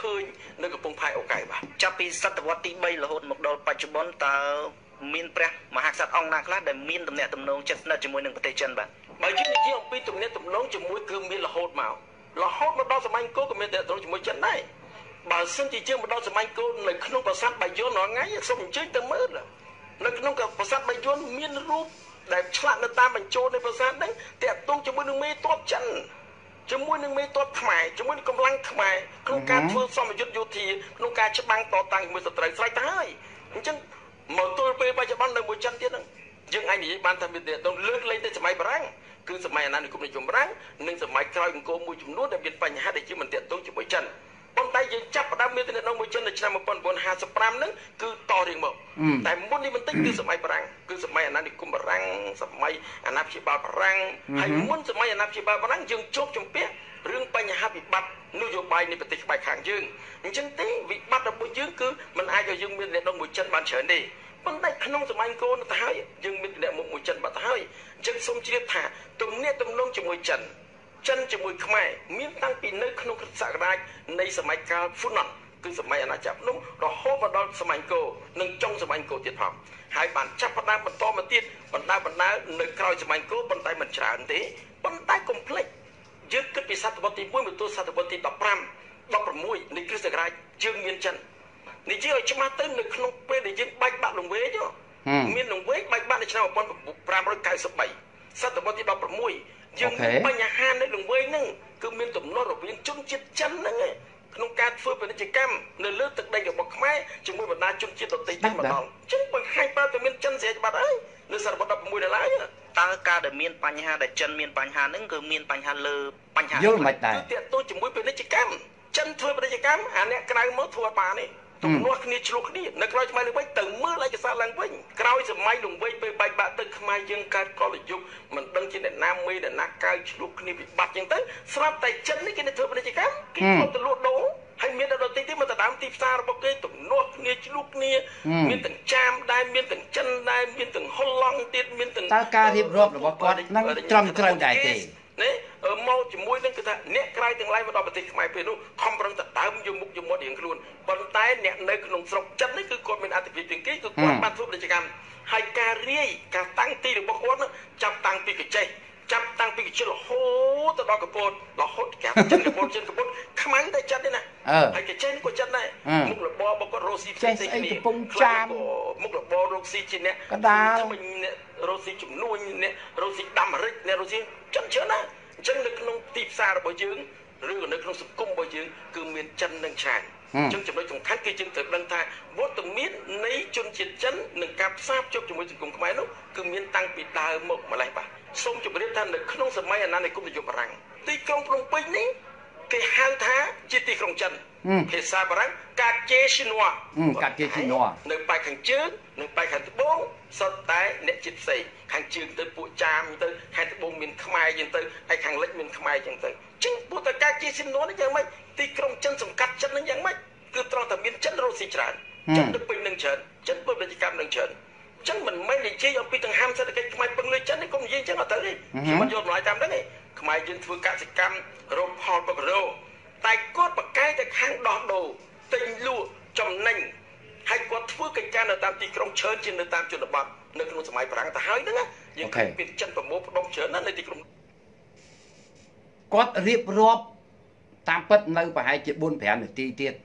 ឃើញនៅកំពង់ផែអូកែបាទចាប់ពីសតវត្សទី3រហូតមកដល់បច្ចុប្បន្នតើមានព្រះមហាក្សត្រអង្គណាខ្លះដែលមានទំនាក់ទំនងជិតស្និទ្ធជាមួយនឹងប្រទេសចិនបាទបើយើងនិយាយអំពីទំនាក់ទំនងជាមួយគឺមានរហូតមករហូតមកដល់សម័យអង្គរក៏មានទំនាក់ទំនងជាមួយចិនដែរបើសិនជាយើងមកដល់សម័យអង្គរនៅក្នុងប្រាសាទបាយ័នរាល់ថ្ងៃសូមអញ្ជើញទៅមើលនៅក្នុងប្រាសាទបាយ័នមានរូបដែលឆ្លាក់នៅតាមបញ្ចូលនៃប្រាសាទហ្នឹងតាក់ទងជាមួយនឹងមេតបចិនជាមួយនឹងមេតបខ្មែរជាមួយនឹងកម្លាំងខ្មែរក្នុងការធ្វើសមយុទ្ធយោធាក្នុងការច្បាំងតតាំងជាមួយសត្រូវស្រេចទៅហើយអញ្ចឹងមកទល់ពេលបច្ចុប្បន្ននៅមួយចិនទៀតហ្នឹងយើងអាចនិយាយបានថាមានតែលើកលែងទៅសម័យបារាំងគឺសម័យអាណានិគមនិយមបារាំងនិងសម័យក្រោយអង្គរមួយចំនួនដែលមានបញ្ហាដែលជាមិនតាក់ទងជាមួយចិនប៉ុន្តែយើងចាប់ផ្ដើមមានទំនាក់ទំនងមួយចិននៅឆ្នាំmột nghìn bốn trămห้าสิบห้าហ្នឹងគឺតរៀងមកតែមុននេះបន្តិចគឺសម័យបារាំងគឺសម័យអាណានិគមបារាំងសម័យអាណាព្យាបាលបារាំងហើយមុនសម័យអាណាព្យាបាលបារាំងយើងជួបជំពាក់រឿងបញ្ហាវិបត្តិនយោបាយនៃប្រទេសក្បែរខាងយើងអញ្ចឹងទេវិបត្តិរបស់យើងគឺមិនអាចឲ្យយើងមានទំនាក់ទំនងមួយចិនបានច្រើនទេប៉ុន្តែក្នុងសម័យអង្គរទៅហើយយើងមានទំនាក់ទំនងមួយចិនបាត់ទៅហើយអញ្ចឹងសូមជ្រាបថាទំនាក់ទំនងជាមួយចិនចិនជាមួយខ្មែរមានតាំងពីនៅក្នុងគ្រិស្តសករាជនៃសម័យកាលហ្វូណនគឺសម័យអាណាចក្រភ្នំរហូតមកដល់សម័យអង្គរនិងចុងសម័យអង្គរទៀតផងហើយបានចាប់ផ្ដើមបន្តមកទៀតបណ្ដាបណ្ដានៅក្រោយសម័យអង្គរប៉ុន្តែមិនច្រើនទេប៉ុន្តែកុំភ្លេចយើងគិតពីសតវត្សទីមួយមកទល់សតវត្សទីដប់ប្រាំ ដប់ប្រាំមួយនៃគ្រិស្តសករាជយើងមានចិននិយាយឲ្យច្បាស់ទៅនៅក្នុងពេលដែលយើងបាច់បាក់លង្វែកមានលង្វែកបាច់បាក់នៅឆ្នាំmột nghìn năm trăm chín mươi baសតវត្សទីដប់ប្រាំមួយយើងមានបញ្ហានៅលង្វែកហ្នឹងគឺមានទំនាស់រវាងជនជាតិចិនហ្នឹងក្នុងការធ្វើពាណិជ្ជកម្មនៅលើទឹកដីរបស់ខ្មែរជាមួយបណ្ដាជនជាតិដទៃទៀតមកដល់អញ្ចឹងបង្ហាញប្រាប់តែមានចិនស្រេចបាត់ហើយនៅសតវត្សដប់ប្រាំមួយដល់ហើយតើការដែលមានបញ្ហាដែលចិនមានបញ្ហាហ្នឹងគឺមានបញ្ហាលើបញ្ហាយល់មិនដែរគឺទាក់ទងជាមួយពាណិជ្ជកម្មចិនធ្វើពាណិជ្ជកម្មអាអ្នកក្រៅមកធ្វើបានទេទំនាស់គ្នាឆ្លោះគ្នានៅក្រោយសម័យលង្វែកទៅមើលឯកសារឡើងវិញក្រោយសម័យលង្វែកពេលបែកបាក់ទៅខ្មែរយើងកើតកលយុគមិនដឹងជាអ្នកណាមេអ្នកណាកើឆ្លោះគ្នាវិបត្តិអញ្ចឹងទៅស្រាប់តែចិននេះគេទៅធ្វើពាណិជ្ជកម្មគេគាត់ទៅលក់ដូរហើយមានតែដទៃទៀតមកទៅដើមទីផ្សាររបស់គេទំនាស់គ្នាឆ្លោះគ្នាមានទាំងចាមដែរមានទាំងចិនដែរមានទាំងហុលឡង់ទៀតមានទាំងតើការរៀបរាប់របស់គាត់នឹងត្រឹមត្រូវដែរទេនេះមកជាមួយនឹងគឺថាអ្នកក្រៅទាំងឡាយមកដល់ប្រទេសខ្មែរពេលនោះខំប្រឹងតែដើមយកមុខយកមាត់រៀងខ្លួនប៉ុន្តែអ្នកនៅក្នុងស្រុកចិននេះគឺគាត់មានអត្ថប្រយោជន៍ជាងគេគឺគាត់បានធ្វើពាណិជ្ជកម្មហើយការរាយការតាំងទីរបស់គាត់ចាប់តាំងពីកញ្ចេះចាប់តាំងពីកញ្ចេះរហូតទៅដល់កពតរហូតកាចិនកពតចិនកពតខ្មៅតែចិនទេណាហើយកញ្ចេះនេះក៏ចិនដែរមុខរបររបស់គាត់រស់ស៊ីផ្សេងៗគ្នាកំពុងចាមមុខរបររស់ស៊ីជាអ្នកកដាលអ្នករស់ស៊ីចំនួនអ្នករស់ស៊ីដាំអារិចអ្នករស់ស៊ីចិនច្រើនណាស់អញ្ចឹងនៅក្នុងទីផ្សាររបស់យើងឬក៏នៅក្នុងសង្គមរបស់យើងគឺមានចិននិងច្រើនអញ្ចឹងចំណុចសំខាន់គឺយើងត្រូវដឹងថាវត្តមាននៃជនជាតិចិននិងការផ្សារភ្ជាប់ជាមួយសង្គមខ្មែរនោះគឺមានតាំងពីដើមមកម្លេះបាទសូមជម្រាបថានៅក្នុងសម័យអាណានិគមនិយមបារាំងទីក្រុងភ្នំពេញនេះគេហៅថាជាទីក្រុងចិនភាសាបារាំងកាជេស៊ីណូកាជេស៊ីណូនៅប៉ែកខាងជើងនិងប៉ែកខាងត្បូងសុទ្ធតែអ្នកជាតិផ្សេងខាងជើងទៅពួកចាមទៅខាងត្បូងមានខ្មែរយ៉ាងទៅហើយខាងលិចមានខ្មែរយ៉ាងទៅចឹងពួកតកាជេស៊ីណូនេះយ៉ាងម៉េចទីក្រុងចិនសង្កាត់ចិននឹងយ៉ាងម៉េចគឺត្រង់តែមានចិនរស់ស៊ីច្រើនចិនទៅពេញនឹងច្រើនចិនធ្វើពាណិជ្ជកម្មនឹងច្រើនចឹងមិនមែននិយាយអំពីទាំងហាមសេដ្ឋកិច្ចខ្មែរពឹងលើចិននេះកុំនិយាយចឹងអត់ទៅទេខ្ញុំមិនយល់តម្លៃតាមហ្នឹងទេខ្មែរយើងធ្វើកសិកម្មរកផលបករោតែគាត់បកកាយតែខាងដោះដូរទិញលក់ចំណេញហើយគាត់ធ្វើកិច្ចការនៅតាមទីក្រុងច្រើនជាងនៅតាមជនបទនៅក្នុងសម័យបារាំងទៅហើយហ្នឹងយើងឃើញពីចិនប្រមូលផ្ដុំច្រើនណាស់នៅទីក្រុងគាត់រៀបរាប់តាមពិតនៅប្រហែលជាbốnប្រាំនាទីទៀត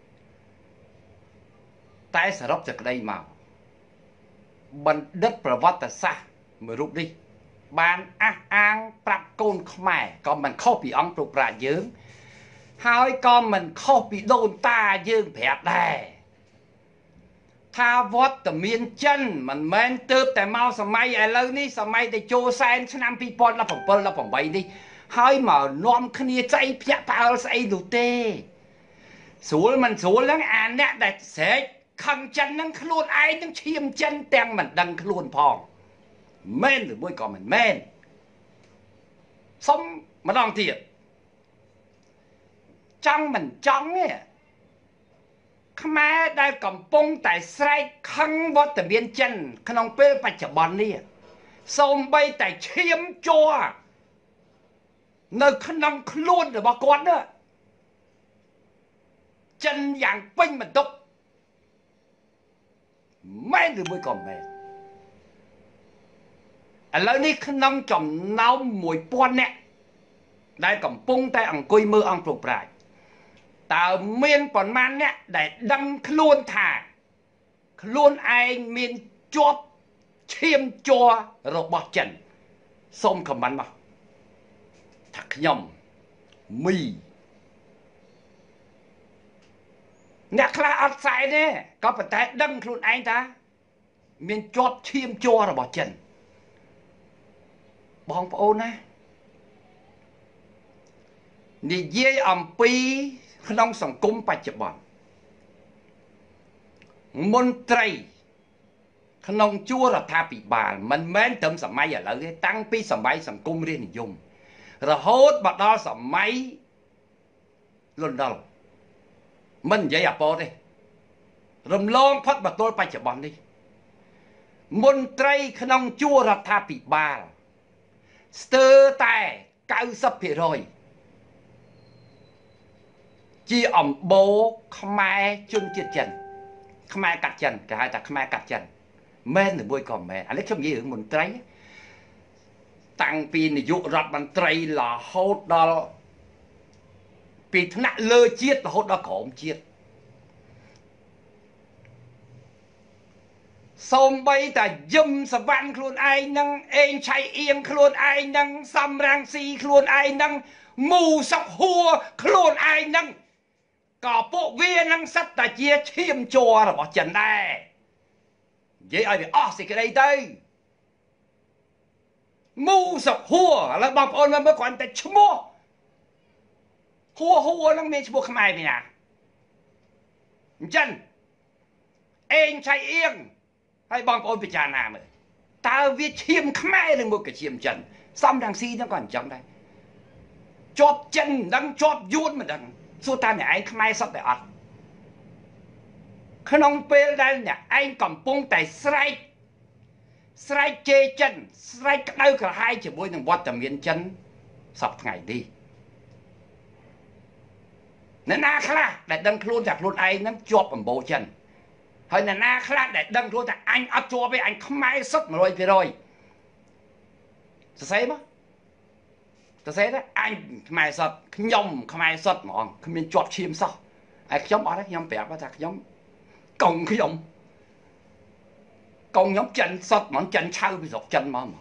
តែសរុបសេចក្តីមកបណ្ឌិតប្រវត្តិសាស្ត្រមួយរូបនេះបានអះអាងប្រាប់កូនខ្មែរក៏មិនខុសពីអង្គព្រោះប្រាជ្ញយើងហើយក៏មិនខុសពីដូនតាយើងប្រាប់ដែរថាវត្តមានចិនមិនមែនទើបតែមកសម័យឥឡូវនេះសម័យដែលចូលសែនឆ្នាំពីរពាន់ដប់ប្រាំដប់ប្រាំបីនេះហើយមកនាំគ្នាចៃភ្ញាក់ផ្អើលស្អីនោះទេស្រួលមិនស្រួលហ្នឹងអាអ្នកដែលស្រែកខឹងចិនហ្នឹងខ្លួនឯងនឹងឈាមចិនទាំងមិនដឹងខ្លួនផងមែនឬមួយក៏មិនមែនសុំម្ដងទៀតចង់មិនចង់ទេខ្មែរដែលកំពុងតែស្រែកខឹងវត្តមានចិនក្នុងពេលបច្ចុប្បន្ននេះសូម្បីតែឈាមជ័រនៅក្នុងខ្លួនរបស់គាត់ណាចិនយ៉ាងពេញបន្ទុកមែនឬមួយក៏មែនឥឡូវនេះក្នុងចំណោមមួយពាន់នាក់ដែលកំពុងតែអង្គុយមើលអង្គប្រប្រាជ្ញតើមានប៉ុន្មានអ្នកដែលដឹងខ្លួនថាខ្លួនឯងមានជាប់ឈាមជ័ររបស់ចិនសូមខមមិនមកថាខ្ញុំមីអ្នកខ្លះអត់ស្អែកទេក៏ប៉ុន្តែដឹងខ្លួនឯងថាមានជាប់ឈាមជ័ររបស់ចិនបងប្អូនណានិយាយអំពីក្នុងសង្គមបច្ចុប្បន្នមន្ត្រីក្នុងជួររដ្ឋាភិបាលមិនមែនត្រឹមសម័យឥឡូវទេតាំងពីសម័យសង្គមរាស្ត្រនិយមរហូតមកដល់សម័យលន់ដល់មិននិយាយអពតទេរំលងផុតមកទល់បច្ចុប្បន្ននេះមន្ត្រីក្នុងជួររដ្ឋាភិបាលស្ទើរតែ九十ភាគរយជាអំបូរខ្មែរជនជាតិចិនខ្មែរកាត់ចិនគេហៅថាខ្មែរកាត់ចិនមែនឬមួយក៏មែនឥឡូវខ្ញុំនិយាយរឿងមន្ត្រីតាំងពីនាយករដ្ឋមន្ត្រីរហូតដល់ពីថ្នាក់លើជាតិរហូតដល់ក្រោមជាតិសូម្បីតែយឹមសវណ្ណខ្លួនឯងនឹងអេងឆៃអៀងខ្លួនឯងនឹងសំរាំងស៊ីខ្លួនឯងនឹងមូសុកហួរខ្លួនឯងនឹងក៏ពួកវានឹងសិតតែជាឈាមជ័ររបស់ចិនដែរនិយាយឲ្យវាអស់សេចក្តីទៅមូសុកហួរឥឡូវបងប្អូនមើលមើលគ្រាន់តែឈ្មោះហួរហួរនឹងមានឈ្មោះខ្មែរពីណាអញ្ចឹងអេងឆៃអៀងហើយបងប្អូនពិចារណាមើលតើវាឈាមខ្មែរឬមកក៏ឈាមចិនសំរងស៊ីហ្នឹងក៏អញ្ចឹងដែរជាប់ចិនមិនដឹងជាប់យួនមិនដឹងសួរតើអ្នកឯងខ្មែរសុទ្ធតែអត់ក្នុងពេលដែលអ្នកឯងកំពុងតែស្រែកស្រែកជេរចិនស្រែកក្តៅក្រហាយជាមួយនឹងវត្តមានចិនសពថ្ងៃនេះអ្នកណាខ្លះដែលដឹងខ្លួនថាខ្លួនឯងនឹងជាប់អំបូរចិនហើយអ្នកណាខ្លះដែលដឹងខ្លួនថាអញអត់ជាប់ទេអញខ្មែរសុទ្ធ một trăm phần trăm សរសេរមកសរសេរទៅអញខ្មែរសុទ្ធខ្ញុំខ្មែរសុទ្ធហ្មងគ្មានជាប់ឈាមសោះហើយខ្ញុំអត់ទេខ្ញុំប្រាប់ថាខ្ញុំកងខ្ញុំកងខ្ញុំចិនសុទ្ធហ្មងចិនឆៅពីស្រុកចិនមក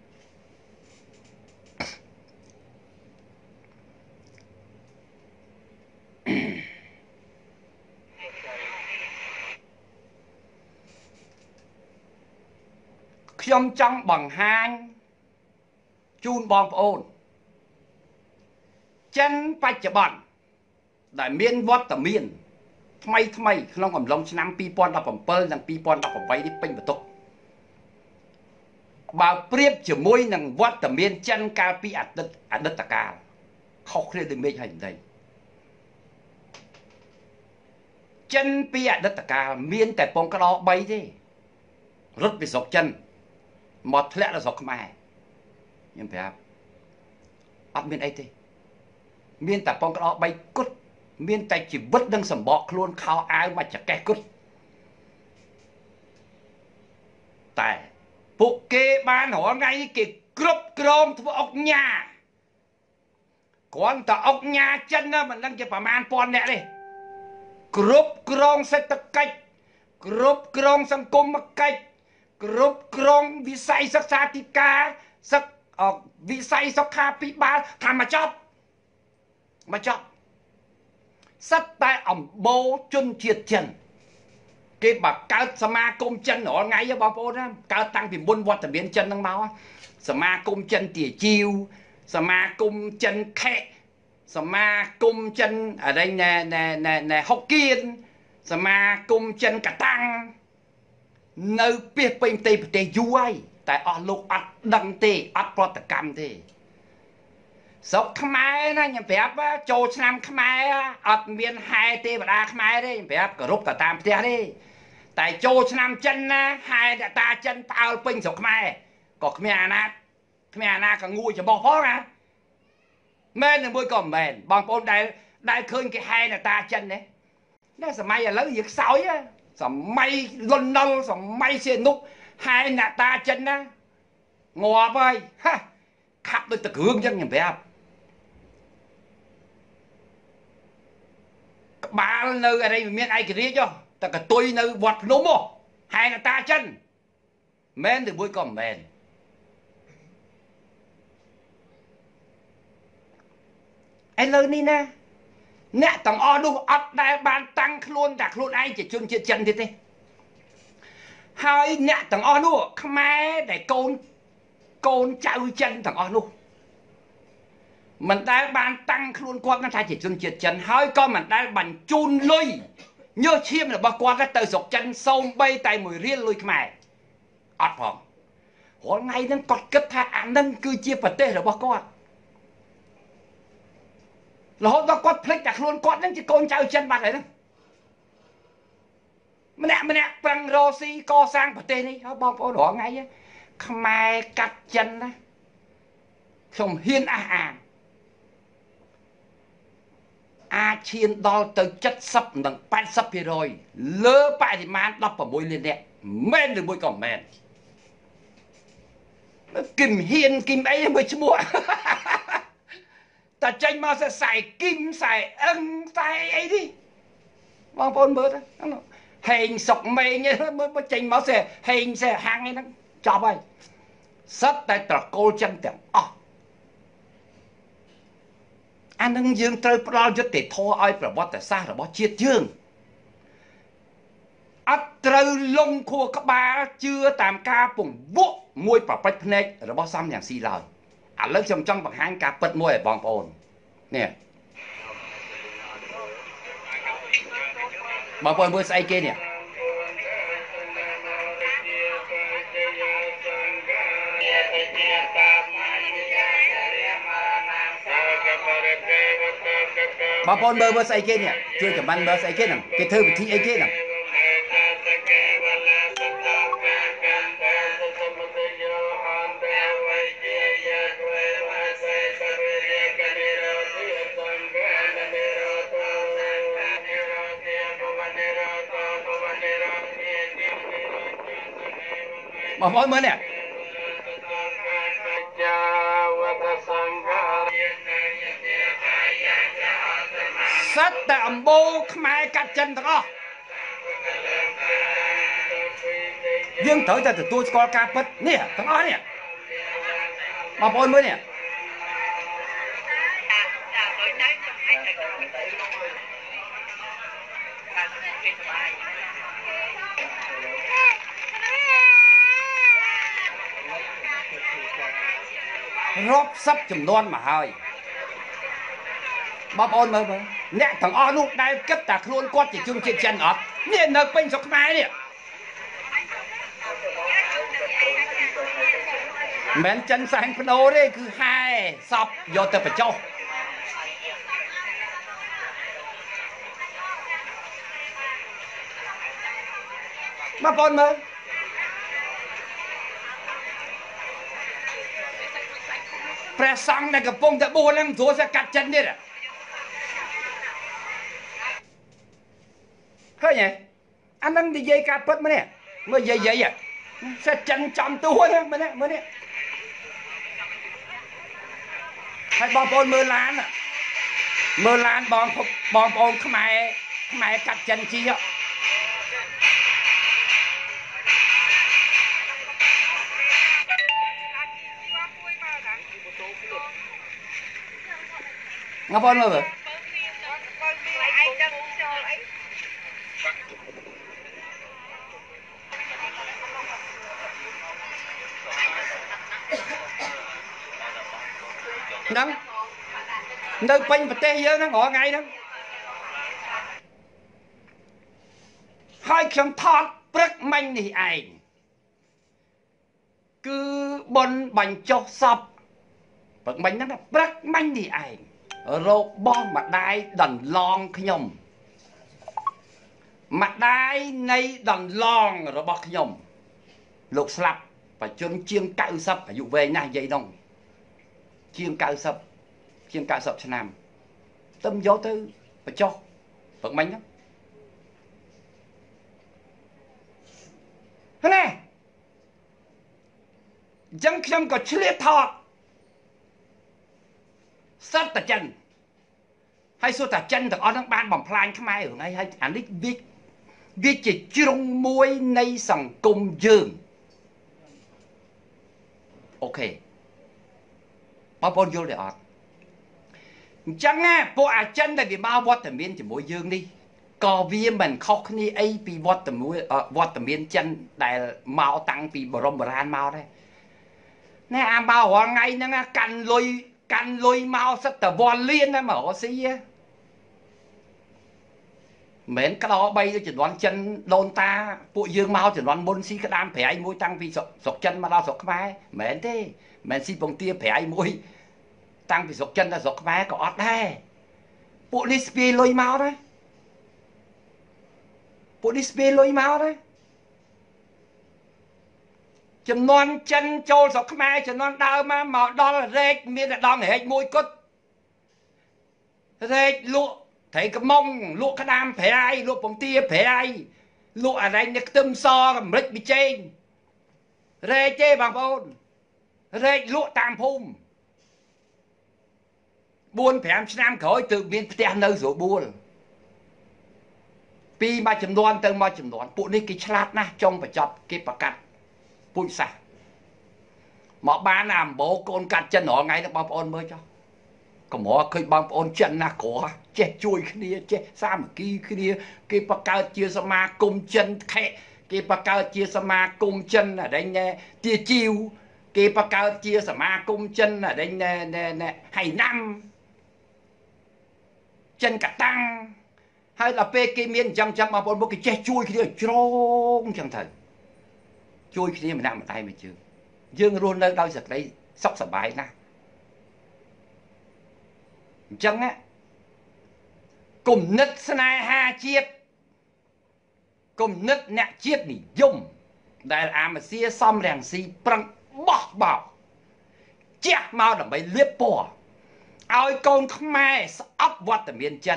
ខ្ញុំចង់បង្ហាញជូនបងប្អូនចិនបច្ចុប្បន្នដែលមានវត្តមានថ្មីថ្មីក្នុងអំឡុងឆ្នាំពីរពាន់ដប់ប្រាំពិលនិងពីរពាន់ដប់ប្រាំបីនេះពេញបន្ទុកបើប្រៀបជាមួយនឹងវត្តមានចិនកាលពីអតីតអតីតកាលខុសគ្នាដូចមេឃហើយដីចិនពីអតីតកាលមានតែពងក្តោបីទេរត់ពីស្រុកចិនមកធ្លាក់ដល់ស្រុកខ្មែរខ្ញុំប្រាប់អត់មានអីទេមានតែពងក្តោបីគត់មានតែជីវិតនិងសម្បកខ្លួនខោអាវមកចកេះគត់តែពួកគេបានរាល់ថ្ងៃគេគ្រប់គ្រងធ្វើអុកញ៉ាគ្រាន់តែអុកញ៉ាចិនមិនដឹងជាប្រមាណពាន់អ្នកទេគ្រប់គ្រងសេដ្ឋកិច្ចគ្រប់គ្រងសង្គមកិច្ចគ្រប់គ្រងវិស័យសិក្សាធិការសិក្វិស័យសុខាភិបាលថាមកចប់មកចប់សិតតែអំបូរជនជាតិចិនគេបើកើតសមាគមចិនរាល់ថ្ងៃបងប្អូនណាកើតតាំងពីមុនវត្តមានចិនហ្នឹងមកសមាគមចិនទាជីវសមាគមចិនខេសមាគមចិនអរិញណែណែណែណែហុកគៀនសមាគមចិនកតាំងនៅពីពេញផ្ទៃប្រទេសយូរហើយតែអស់លោកអត់ដឹងទេអត់ប្រតិកម្មទេស្រុកខ្មែរណាខ្ញុំប្រាប់ចូលឆ្នាំខ្មែរអត់មានហែទេវតាខ្មែរទេខ្ញុំប្រាប់គោរពទៅតាមផ្ទះទេតែចូលឆ្នាំចិនណាហែអ្នកតាចិនផ្អើលពេញស្រុកខ្មែរក៏គ្មានអាណាគ្មានអាណាក៏ងួយច្បោះផងណាមែនឬមួយក៏មិនមែនបងប្អូនដែលដែលឃើញគេហែអ្នកតាចិនទេ Nó sẽ may là lớn việc sói á. Sẽ may lôn nâu, sẽ may xe nút. Hai nạ ta chân á. Ngọa vơi. Ha. Khắp tôi thực hương dân nhìn thấy không? Bà nơi ở đây miền ai kì riêng cho. Ta cả tôi nơi vọt nô mô. Hai nạ ta chân. Mến thì vui còn mến. Anh lời ní nè. Nè tầng o đu ọt đại bàn tăng luôn đặc luôn ai chỉ chung chuyện chân thế thế.ហើយអ្នកទាំងអស់នោះខ្មែរដែលកូនកូនចៅចិនទាំងអស់នោះមិនដែលបានតាំងខ្លួនគាត់ថាជាជនជាតិចិនហើយក៏មិនដែលបញ្ជូនលុយញើសឈាមរបស់គាត់ទៅស្រុកចិនសូម្បីតែមួយរៀលលុយខ្មែរអត់ផងរាល់ថ្ងៃហ្នឹងគាត់គិតថាអាហ្នឹងគឺជាប្រទេសរបស់គាត់រហូតដល់គាត់ភ្លេចតែខ្លួនគាត់ហ្នឹងជាកូនចៅចិនបាត់ហើយហ្នឹងម្នាក់ម្នាក់ប្រឹងរស់ស៊ីកសាងប្រទេសនេះហើយបងប្អូនរាល់ថ្ងៃខ្មែរកាត់ចិនណាខ្ញុំហ៊ានអះអាងអាចឈានដល់ទៅเจ็ดสิบនិង แปดสิบភាគរយ លើបរិមាណដប់ប្រាំមួយលាននាក់មែនឬមួយក៏មែនគឹមហ៊ានគឹមអីមួយឈ្មោះតែចេញមកខ្សែគឹមខ្សែអឹងខ្សែអីនេះបងប្អូនមើលទៅហេងសុកមេងមកចេញមកសេហេងសេហាំងអីហ្នឹងចប់ហើយសិតតែត្រកូលចិនទាំងអស់អានឹងយើងត្រូវផ្ដល់យុត្តិធម៌ឲ្យប្រវត្តិសាស្ត្ររបស់ជាតិយើងអត់ត្រូវលងខួរក្បាលជឿតាមការពង្វក់មួយប្រពេចភ្នែករបស់សំយ៉ាងស៊ីឡើយឥឡូវខ្ញុំចង់បង្ហាញការពិតមួយឲ្យបងប្អូននេះបងប្អូនមើលស្អីគេនេះបងប្អូនមើលមើលស្អីគេនេះជួយខមមិនមើលស្អីគេហ្នឹងគេធ្វើពិធីអីគេហ្នឹងបងប្អូនមើលនេះសិតតែអំបូរខ្មែរកាត់ចិនទាំងអស់យើងត្រូវតែទទួលស្គាល់ការពិតនេះទាំងអស់នេះបងប្អូនមើលនេះរាប់សិបចំនួនមកហើយបងប្អូនមើលមើលអ្នកទាំងអស់នោះដែលគិតតែខ្លួនគាត់ជាជនជាតិចិនអត់នេះនៅពេញស្រុកខ្មែរនេះមិនចិនសែងភ្នោទេគឺហែសពយកទៅបញ្ចុះបងប្អូនមើលព្រះសង្ឃដែលកំពុងតែបួសហ្នឹងព្រោះsẽកាត់ចិនទៀតឃើញទេអានឹងនិយាយការពិតមកនេះមើលយាយយាយsẽចិនចំទួហ្នឹងមើលនេះមើលនេះហើយបងប្អូនមើលឡានមើលឡានបងបងប្អូនខ្មែរខ្មែរកាត់ចិនជីngọc ơn rồi nắng nơi quanh vật tê dơ nó ngỏ ngay đó hai trong thọt rất manh thì ảnh cứ bần bánh cho sập vật bánh nó rất manh thì ảnh rô bom mặt đai đần lon nhom mặt đai nay đần lon rồi bọc nhom lục slap và chân chiên cạo sập phải dụ về này vậy đâu chiên cạo sập chiên cạo sập cho nam tâm gió tư và cho vật bánh đó ណាអញ្ចឹងខ្ញុំក៏ឆ្លៀតថតសិតតែចិនហើយសួរតាចិនទាំងអស់ហ្នឹងបានបំផ្លាញខ្មែររឿងអីហើយអានេះវាវាជាជ្រុងមួយនៃសង្គមយើងអូខេបងប្អូនយល់ទេអត់អញ្ចឹងណាពួកអាចិនដែលវាមកវត្តមានជាមួយយើងនេះក៏វាមិនខុសគ្នាអីពីវត្តមួយវត្តមានចិនដែលមកតាំងពីបរមបុរាណមកដែរណែអាមករាល់ថ្ងៃហ្នឹងកាន់លុយកាន់លុយមកសិតតែវល់លៀនណាមករស់ស៊ីមិនក្តោបីទៅជំនាន់ចិនដូនតាពួកយើងមកជំនាន់មុនស៊ីក្តាមប្រៃមួយតាំងពីស្រុកចិនមកដល់ស្រុកខ្មែរមិនមែនទេមិនមែនស៊ីពងទាប្រៃមួយតាំងពីស្រុកចិនដល់ស្រុកខ្មែរក៏អត់ដែរពួកនេះស្ពាយលុយមកដែរពួកនេះស្ពាយលុយមកដែរចំនួនចិនចូលស្រុកខ្មែរចំនួនដើមមកមកដល់រែកមានតែដងរែកមួយគត់រែកលក់ត្រីកំងលក់ក្តាមប្រៃលក់ពងទាប្រៃលក់អរ៉ៃនេះខ្ទឹមសកម្រិចប៊ីចេងរែកទេបងប្អូនរែកលក់តាមភូមិបួនប្រាំឆ្នាំក្រោយទើបមានផ្ទះនៅស្រួលបួលពីមួយចំនួនទៅមួយចំនួនពួកនេះគេឆ្លាតណាស់ចុងបញ្ចប់គេប្រកាសពូជសាសមកបានអាម្បោកូនកាត់ចិនរាល់ថ្ងៃទៅបងប្អូនមើលចុះកម្រឃើញបងប្អូនចិនណាក្រចេះជួយគ្នាចេះសាមគ្គីគ្នាគេបង្កើតជាសមាគមចិនខេគេបង្កើតជាសមាគមចិនអដេញទាជីវគេបង្កើតជាសមាគមចិនអដេញហៃណាំចិនកតាំងហើយដល់ពេលគេមានអញ្ចឹងចឹងបងប្អូនមកគេចេះជួយគ្នាជ្រងអញ្ចឹងទៅជួយគ្នាម្នាក់ម្ដាយមួយជើងយើងរស់នៅដោយសេចក្តីសុខសប្បាយណាស់អញ្ចឹងណាគំនិតស្នេហាជាតិគំនិតអ្នកជាតិនិយមដែលអាមេស៊ីសំរងស៊ីប្រឹងបោះបោជះមកដើម្បីលៀបពណ៌ឲ្យកូនខ្មែរស្អប់វត្តមានចិន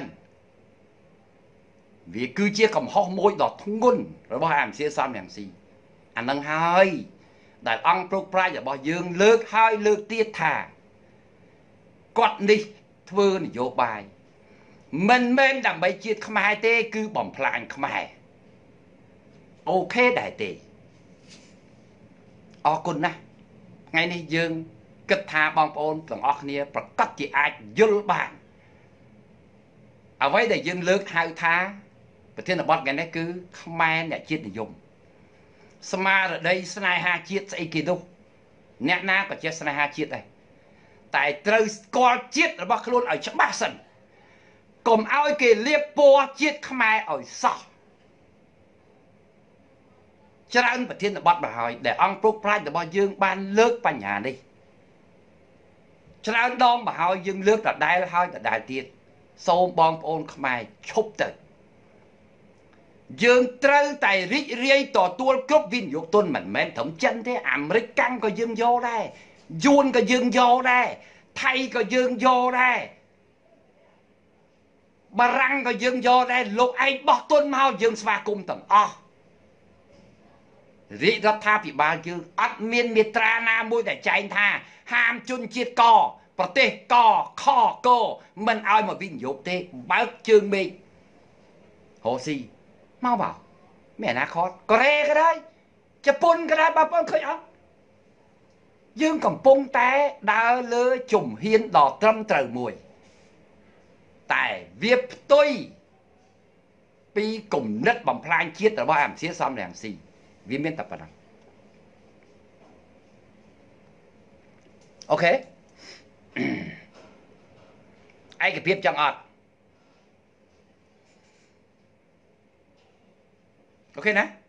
វាគឺជាកំហុសមួយដ៏ធ្ងន់របស់អាមេស៊ីសំរងស៊ីអានឹងហើយដែលអង្គប្រុកប្រាជ្ញរបស់យើងលើកហើយលើកទៀតថាគាត់នេះធ្វើនយោបាយមិនមែនដើម្បីជាតិខ្មែរទេគឺបំផ្លាញខ្មែរអូខេដែរទេអរគុណណាស់ថ្ងៃនេះយើងគិតថាបងប្អូនទាំងអស់គ្នាប្រកាសជាអាចយល់បានអ្វីដែលយើងលើកហៅថាប្រធានបទថ្ងៃនេះគឺខ្មែរអ្នកជាតិនិយមស្មារតីស្នេហាជាតិស្អីគេនោះអ្នកណាក៏ចេះស្នេហាជាតិដែរតែត្រូវស្គាល់ជាតិរបស់ខ្លួនឲ្យច្បាស់សិនកុំឲ្យគេលៀបពណ៌ជាតិខ្មែរឲ្យសោះច្រើនប្រធានបទមកហើយដែលអង្គប្រុកប្រាជ្ញរបស់យើងបានលើកបញ្ហានេះច្រើនដងមកហើយយើងលើកដដែលហើយដដែលទៀតសូមបងប្អូនខ្មែរឈប់ទៅយើងត្រូវតែរីករាយទទួលគ្រប់វិនិយោគទុនមិនមែនត្រឹមចិនទេអាមេរិកកាំងក៏យើងយកដែរយួនក៏យើងយកដែរថៃក៏យើងយកដែរបារាំងក៏យើងយកដែរលោកឯងបោះទុនមកយើងស្វាគមន៍ទាំងអស់រាជរដ្ឋាភិបាលយើងអត់មានមាត្រាណាមួយដែលចែងថាហាមជនជាតិកប្រទេសកខកមិនឲ្យមកវិនិយោគទេបើកជើងមេឃហូស៊ីមកបោមានអនាគតកូរ៉េក៏ដែរជប៉ុនក៏ដែរបងប្អូនឃើញអត់យើងកំពុងតែដើរលើជំហានដ៏ត្រឹមត្រូវមួយតែវាផ្ទុយពីគំនិតបំផ្លាញជាតិរបស់អាមេស៊ីសំរងស៊ីវាមានតែប៉ុណ្ណឹងអូខេឯកភាពចឹងអត់អូខេណា